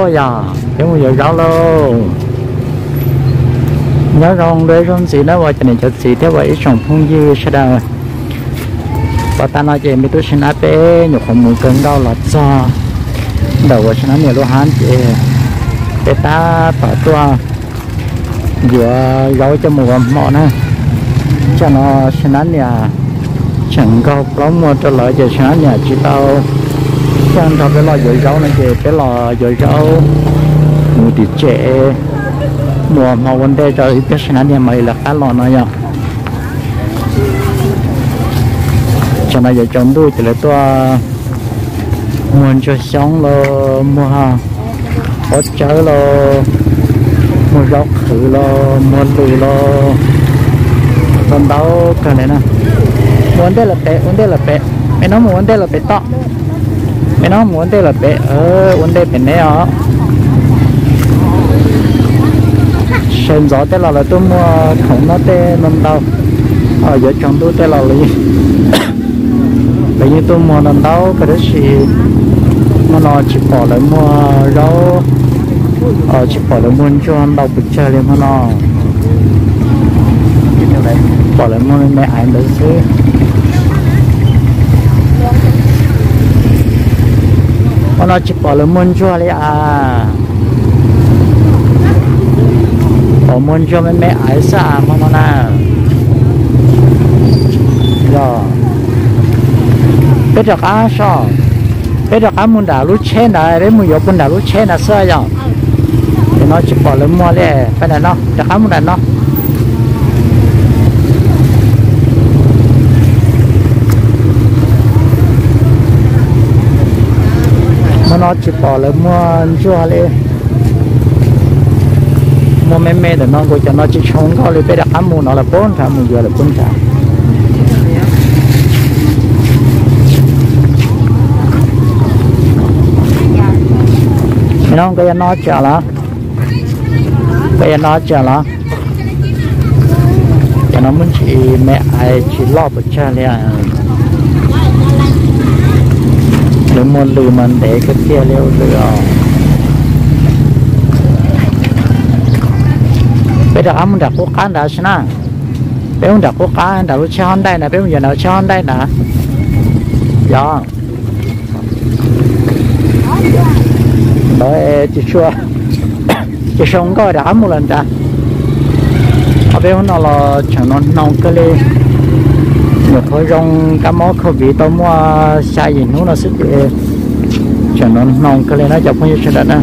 rau già cái một giờ rau luôn nhớ rong đấy rong gì đó và cho nên cho gì thế vậy trồng phong dư sẽ đâu và ta nói chuyện với tôi xin áp bé nhục không muốn cơn đau là do đầu của nó nhiều lúc hắn chị để ta bảo tôi vừa gấu cho một mỏ nữa cho nó xin ăn nhà chẳng có lắm mua cho lợi giờ sáng nhà chỉ tao chẳng cho cái lò dồi rau này chị cái lò dồi rau mùi thịt trẻ mùa mà vấn đề cho ít biết xin ăn nhà mày là cá lò nó nhá cho nên giờ chồng tôi chỉ là tôi muốn cho sống lo mua hỗ trợ lo mua rau khử lo mua lùi lo còn đâu cái này nè muốn đây là bé mày nói muốn đây là bé to mày nói muốn đây là bé muốn đây bé này ó xem rõ tên là tôi mua không nó tên năm đâu giờ chồng tôi tên là lấy như tôi mua năm đâu cái đó thì nó chỉ bỏ lại mua rau chỉ bỏ lại mua cho ăn đậu bịch chơi lên nó bỏ lại mua mẹ anh đấy chứ nó chỉ bỏ lại mua cho lấy bỏ mua cho mẹ ấy xa mà nó nè rồi bây giờ cá sao bây giờ cá muốn đào lúa chen này đấy muốn muốn đào lúa chen là sao vậy thì nó chỉ bỏ lên mua đi cái này nóจะcá muốn đào nó mà nó chỉ bỏ lên mua chua đi mua mẹ để nó gọi cho nó chỉ trồng có đi bây giờ cá muốn nó là 4 tháng muốn giờ là 4 tháng nó cái nó chờ là bây giờ nó chờ là cho nó muốn chỉ mẹ ai chỉ lo bữa cha liền để mua lừa mình để cái kia leo lừa bây giờ mình đặt cố gắng đã xem nào bây giờ đặt cố gắng đã lúc chơi đây nè bây giờ nào chơi đây nè dạ bởi chỉ chua chỉ sống coi đã một lần ta ở bên nó là chẳng nó nông cái đi một khối rong cá mó khẩu vị tao mua sai gì nó sức chẳng nó nông cái này nó chọc không như thế đó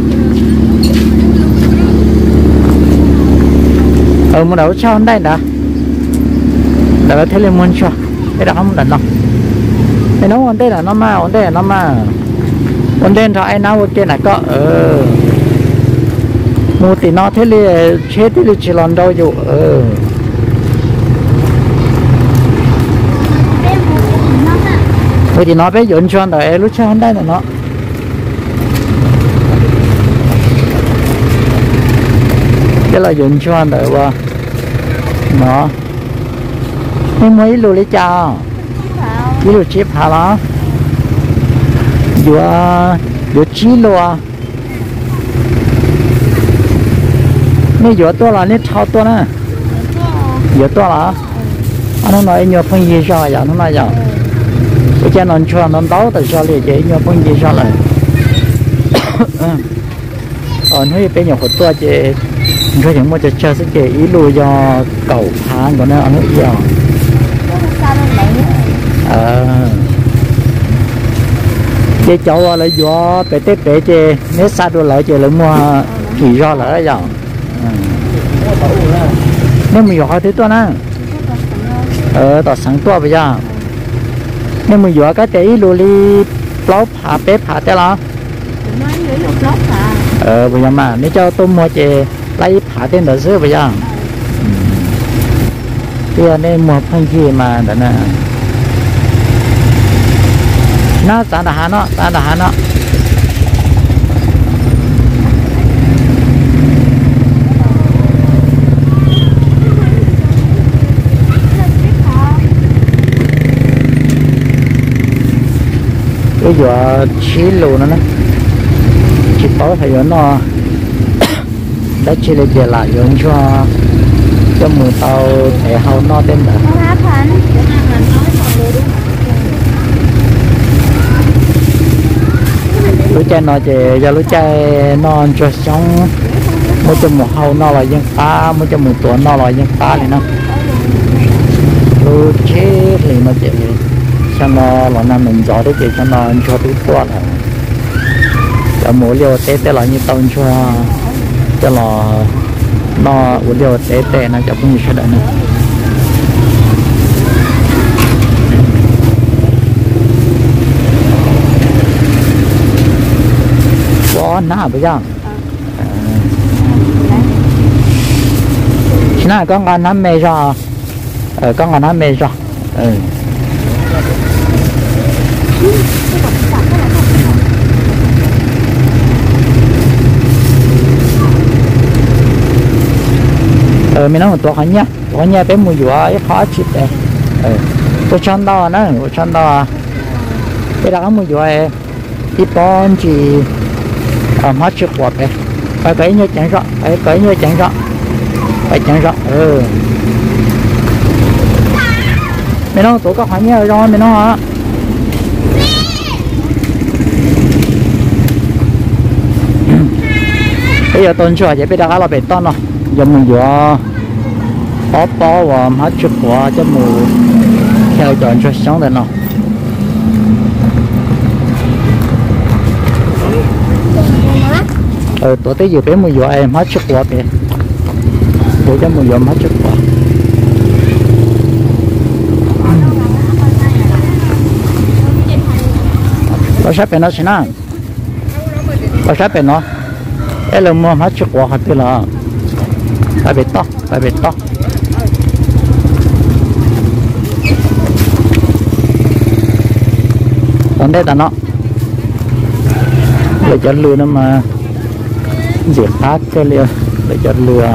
một đầu cho đây đã để thấy lên muốn cho cái đó không đần đâu cái nó vấn đề là nó mà vấn đề là nó mà vấn đề là ai nào cái này có mua thì nó thế là chết thì chỉ làm đâu dù thì nó bé dọn cho rồi lúc cho đây là nó cái là dọn cho rồi qua nó không mấy lùi lấy chào cái lùi chép hả nó vừa chí lùaนี่อยู่ตัวละนี่เท่าตัวนะอยู่ตัวละอันนั้นไอ้เนี่ยพึ่งยีชาอย่างนั้นอย่างไอ้เจ้านอนชวนนอนเต้าแต่ชาเลยเจ้เนี่ยพึ่งยีชาเลยนี่เป็นอย่างคนตัวเจ้ก็อย่างว่าจะเชื่อสักเจ้อีลูยอเก่าพานก่อนนะอันนี้อย่างเจ้าว่าเลยอยู่ไปเตะไปเจ้เนี่ยซาดูเลยเจ้เลยมัวขี่รอเลยอย่างnếu mình giỏi thế tôi nè tao sáng tua bây giờ nếu mình giỏi cái tí lùi đi lốp hạ bếp hạ thế là bây giờ mà nếu cho tôi mua chè lấy hạ tên đỡ xưa bây giờ bây nên mua phân gì mà đó nè nó ta đã hạ nó bây giờ 7 lù nữa nè chỉ bảo hay nó đã chỉ là tiền lại dùng cho mùa tàu để hậu nó tên là lúa chai nó chỉ giờ lúa chai nó cho sống mỗi cho mùa hậu nó là dân phá mỗi cho mùa tuổi nó là dân phá này nó lúa chết thì nó chỉ cho nó là năm mình gió đấy chỉ cho nó cho túi qua là cho mỗi liều tết là như tao cho nó uống liều tết nó cho cũng như thế đấy nữa có nã bây giờ nã con ngàn năm mê ra con ngàn năm mê ra mình nói một tổ hành nhá bé mùi dùa ấy khó chịu đấy tôi chọn đó nữa tôi chọn đó bây giờ mùi dùa ấy ít bon chỉ hết chịu quạt đấy phải cấy như chẳng rõ phải cấy như chẳng rõ phải chẳng rõ mình nói tổ có hành nhá rồi mình nói hả bây giờ tuần trước vậy bây giờ là bể ton rồi giờ mùi dùa bó và hết chụp của cho mùi theo chọn cho sống được nào tổ tới giờ bé mùi dùa em hết chụp của kìa để cho mùi dùa hết chụp của có sắp bên nó xin à có sắp bên nó em là mua hết chụp của hạt tiêu là phải bị to còn đây là nó để cho lừa nó mà diệt phát cái lừa để cho lừa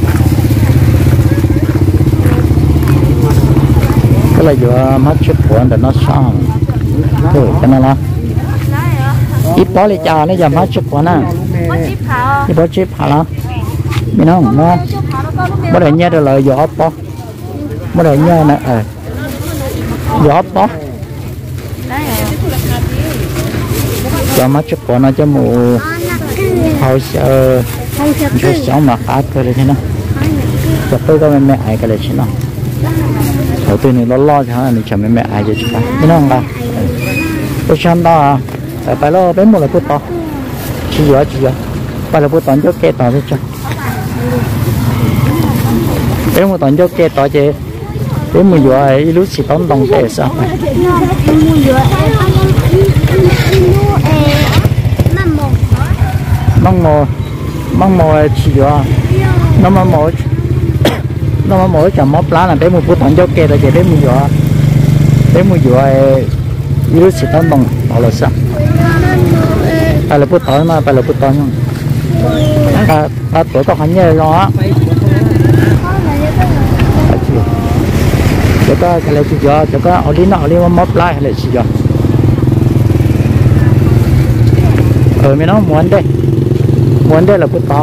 cái là vừa mất chút của để nó xong rồi cho nó là ít bó đi chờ nó giờ mất chút của nó ít bó chip hả nó mình không ngon mới để nghe được lời gió bó mới để nghe nè gió bó cho mắt chút của nó cho mù hậu sợ cho sống mà khá cơ thế nó cho tôi có mẹ ai cái này chứ nó đầu tiên này nó lo cho nó cho mẹ ai cho chúng ta thế nó không đâu tôi chọn đó phải lo đến một là bút to chỉ gió phải là bút to cho kê to thế cho đến một tuần cho kê to chứ đến một giờ ấy lúc chỉ tốn đồng kê sao mong mò chỉ gió nó mà mò chả móp lá là đến một bút tuần cho kê là chỉ đến một giờ ấy lúc chỉ tốn đồng đó là sao phải là bút to mà phải là bút to nhưng tuổi có hành nhớ rõ cho có cái này chỉ cho có ở đi nó đi móp lại hay là chỉ cho mình nói muốn đây là bút to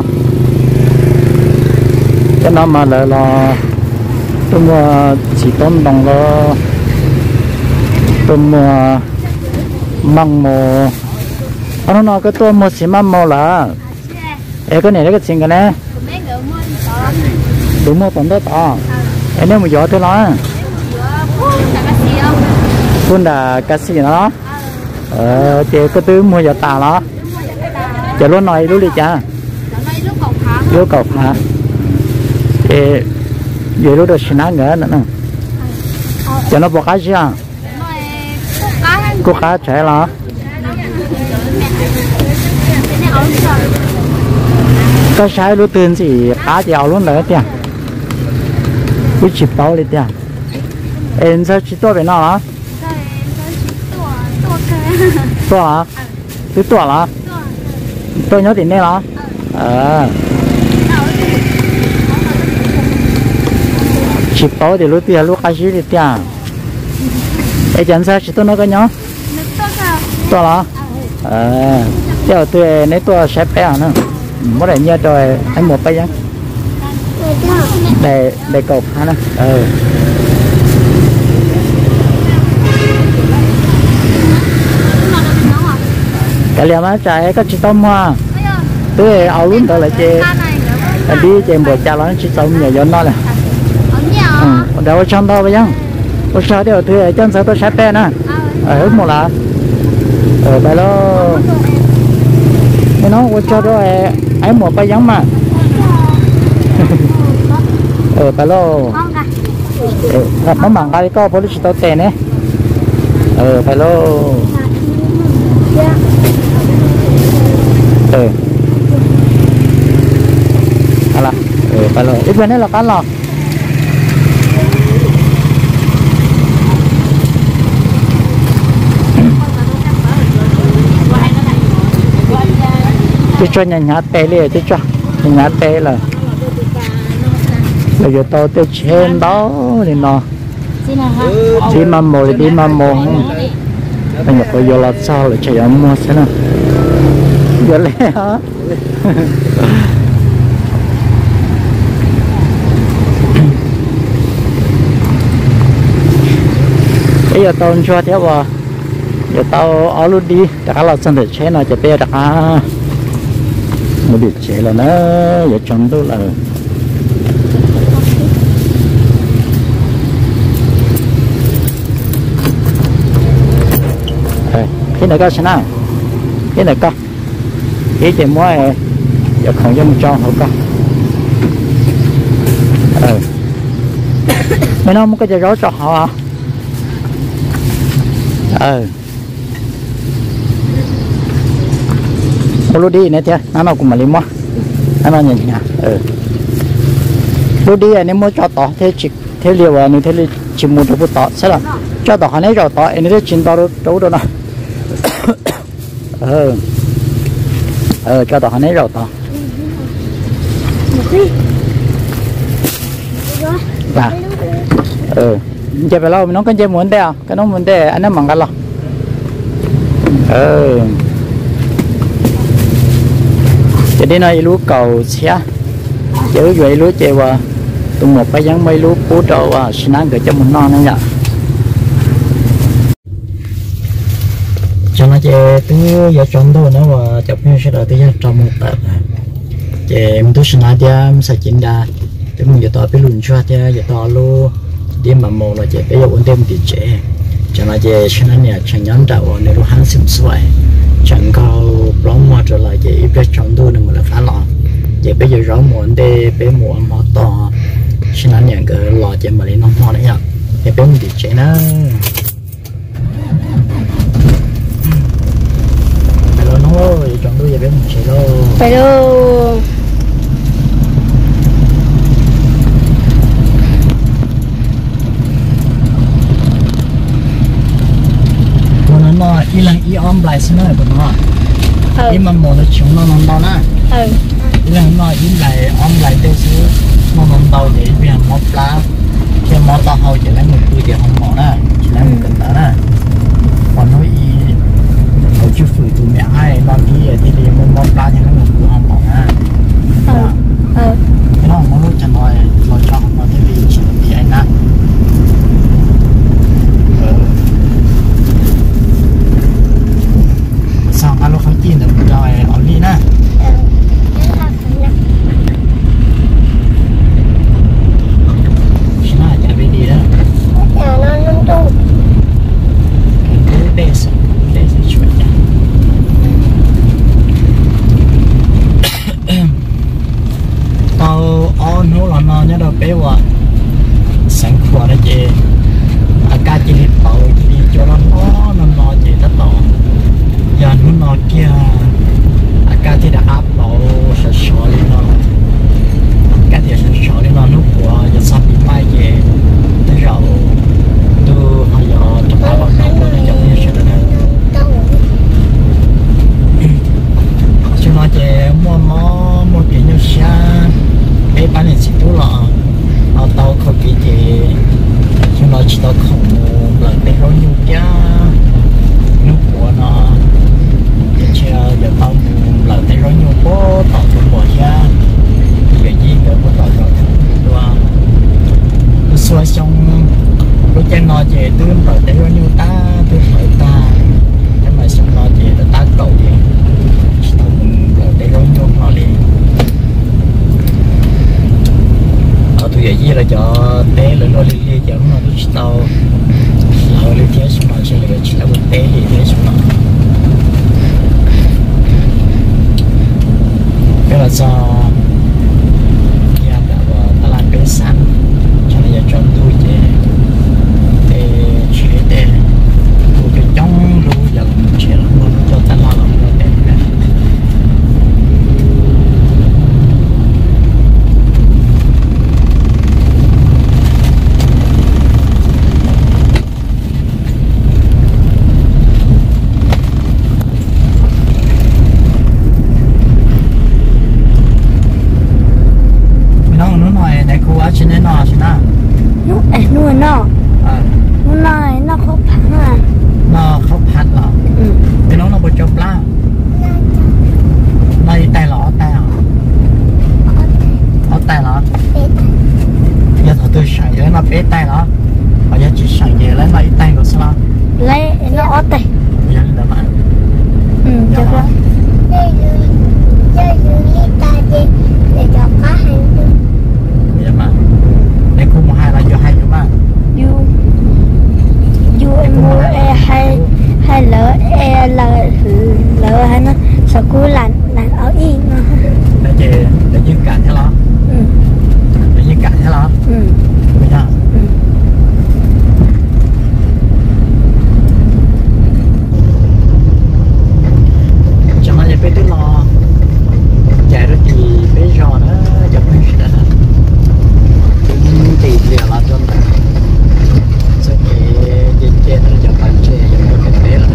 cái nó mà là tôi mua chỉ tốn đồng lo tôi mua măng mồ nó cái tôi mua xí măng mồ là cái này cái chuyện cái này đúng một tuần đó to em nếu mà gió thế nó phun là cá xì nó chị có thứ mua giỏ tà nó chị luôn nói lúc đi cha lúc cọc hả chị vậy lúc được xin ăn nữa nữa cho nó bỏ cá chứ à cô cá chạy nó có sai lúc tiền gì cá chèo luôn đấy tiền cứ chụp bao đi tiền em sao chỉ tôi bên nào hả tôi hả tôi hả tôi nhớ tiền đây hả chụp bao thì lúc tiền lúc cá gì đi tiền em chẳng sao chỉ tôi nói cái nhớ tôi hả giờ tôi lấy tôi sẽ bé nữa mỗi đại nhớ rồi anh một bây giờ để cột ha nè cái liềm á trái có chỉ tôm hoa tôi ao luôn đó là chị đi chị một cha nó chỉ tôm nhiều gió nó này đâu trong đó bây giờ tôi sợ điều tôi chân sợ tôi sẽ bé nè ở một là bài lo cái nó tôi cho đó ấy một bây giờ mà bài lo gặp nó mảng cái có police tao tiền đấy bài lo ala bài lo ít bên đấy là cá lò chứ cho nhà té liền chứ cho nhà té là bây giờ tôi tới trên đó thì nó chỉ mà mồ thì đi mà mồ bây giờ bây giờ là sao lại chạy ông mua thế nào giờ lẽ hả bây giờ tôi cho theo vào giờ tao ở luôn đi đã là xong rồi chế nó chỉ bé đã một việc chế là nó giờ chọn tôi là cái này có thế nào cái này có cái chỉ mua giờ không cho một cho hậu có mấy nó muốn cái gì đó cho họ lô đi này thế nó cũng mà lấy mua nó nhìn nhá lô đi này mua cho tỏ thế chỉ thế liều này thế chỉ mua cho tỏ sẽ là cho tỏ này rồi tỏ này chín tỏ đâu đâu nào cho tỏ này rồi tỏ là chơi về lâu nó có chơi muốn đeo cái nó muốn đeo anh nó mặn cái lo chỉ đi nói lúa cầu xe chữ vậy lúa chơi vào tụi một cái giống mấy lúa cú trâu à xin ăn gửi cho một non nữa nhở cho nó chơi từ giờ chọn đâu nữa và chụp hình sẽ đợi tới giờ trong một tập chơi mình tôi xin ăn cho sẽ chín ra thì mình giờ tao biết luôn cho cho giờ tao luôn đi mà mồ là chơi bây giờ ổn định thì chơi cho nó chơi xin ăn nhà chẳng nhắn đầu này lúc hắn xìm xoay chẳng có lóng mà trở lại chơi biết chọn đâu nữa mà là phá lọ chơi bây giờ rõ muộn để bé muộn mà to xin ăn nhà cái lọ chơi mà lấy nó hoa đấy nhở thì bé mình thì chơi nó thôi chọn đôi giờ bé mình chơi đâu phải đâu nó y lần y om lại xin nói của nó y mà một là chúng nó nằm đau nè y lần nó y lại om lại đây xíu nó nằm đau để bây giờ mót lá khi mót tao hậu chỉ lấy một cùi để không mỏ nè chỉ lấy một cân đó nè còn nó y ở chú phử tụi mẹ hay non thì đi muốn mót lá thì lấy một cùi không mỏ nè cái đó không có lúc chẳng nói lo cho nó thế vì chỉ là bị anh nè sao alo không tin được rồi ở đi nè tương rồi để bao nhiêu ta tương rồi ta nhưng mà xong đó chị ta cầu gì tao rồi để bao nhiêu họ đi ở tôi vậy gì là cho té là lo đi cho nó lúc tao lo đi thế xong rồi sẽ là chỉ là một té gì thế xong rồi cái là do nhà đã ta làm cái sẵn cho nên giờ chọn tôi để chế để tôi cái trong lưu dần chế là luôn cho ta lo làm cái để trên đấy nó chứ nào nuôi nó này nó khó phán à nó khó phán là cái nó bị chọc lá này tay lọ tay à ở tay lọ giờ thằng tôi sẵn vậy nó bé tay lọ bây giờ chỉ sẵn vậy lấy mấy tay của sao lấy nó ở tay bây giờ là bạn được rồi để cho cá hành bây giờ mà để cùng một hai là vô hai vô mà vô em mua hai lỡ lỡ hay nó sao cứ lạnh ở yên để dứt cả thế đó để dứt cả thế đó bây giờ cho nó phải tới lo chạy rất thì bây giờ nó chậm hơn sẽ đó thì liền là cho nó sẽ trên nó chậm hơn sẽ chậm hơn cái thế là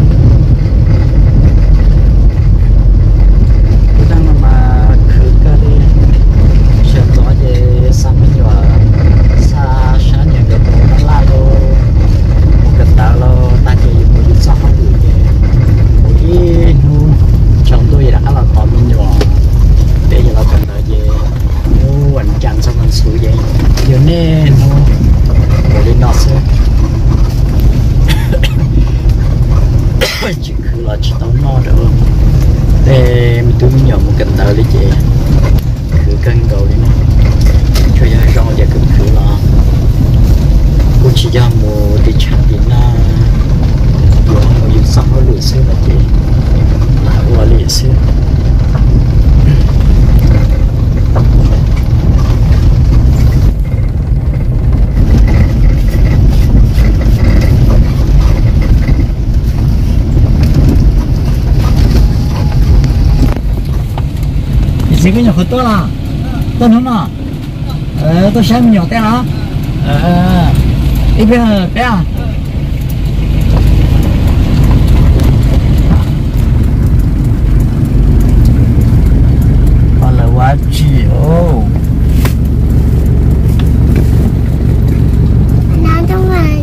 đang mà khử cái đi xem rõ về sao bây giờ xa sáng nhà cái bộ nó la lô một cái tàu lô ta chỉ một chút sao không được gì mỗi nu chồng tôi đã là còn nhiều để giờเราcần là về nu hoàn chỉnh xong mình xử vậy giờ nè nu để lên nó sẽ chỉ cứ là chỉ tao no được để mình tôi nhận một cần tàu đi chị cứ cân cầu đi nè cho giờ rong giờ cứ là cô chỉ cho một đi chặt đi na giờ một những xong nó lười xưa là chị lại qua lười xưa gì cái nhỏ khởi tôi là tôi không nào tôi xem nhỏ té hả ít bây giờ té à còn là quá chiều nằm trong này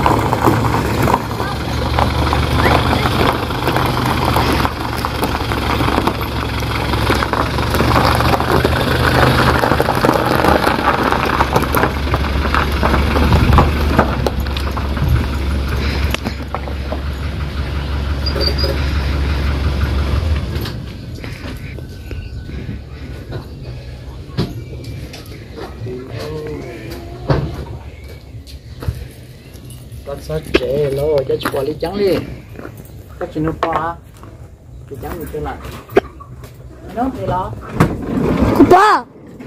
con sao chế lô cho chị quản lý trắng đi các chị nó qua thì trắng được chưa là nó thì lo ba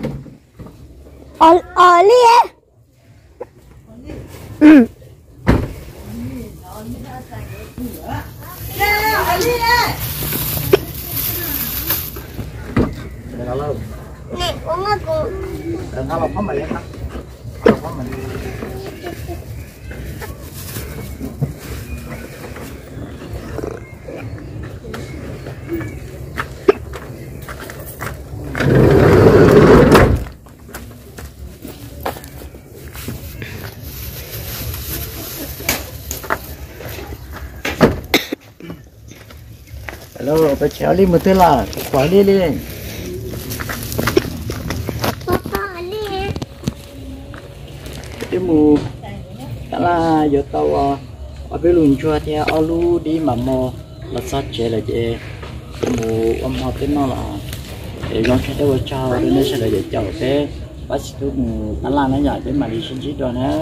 ở đi nó lâu nè uống nó cũng nó lọc không mày lên lọc không mày hello tôi chéo đi một tí là quả đi đi papa đi cái mù đó là giờ tàu ở bên luồng chua thì ở lu đi mà mò là sát chế là chế mù họ tên nó là để nó sẽ đâu cho nên nó sẽ để chào thế bác sĩ tôi nó là nó nhỏ đến mà đi xin chỉ đó nữa